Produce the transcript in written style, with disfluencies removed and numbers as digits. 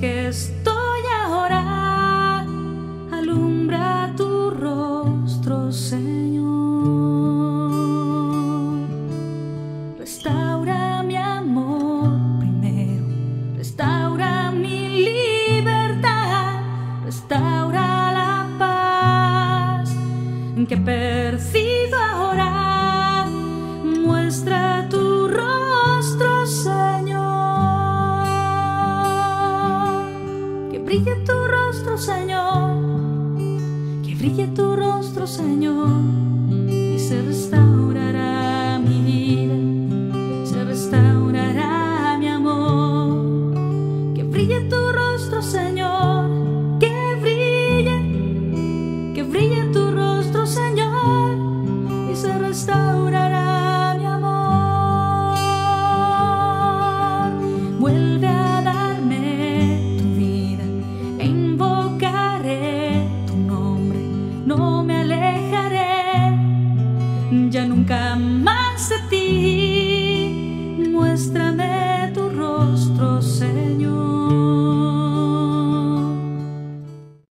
que estoy ahora. Alumbra tu rostro, Señor. Restaura mi amor primero, restaura mi libertad, restaura la paz que percibo ahora. Muestra tu rostro, Señor. Que brille tu rostro, Señor. Que brille tu rostro, Señor.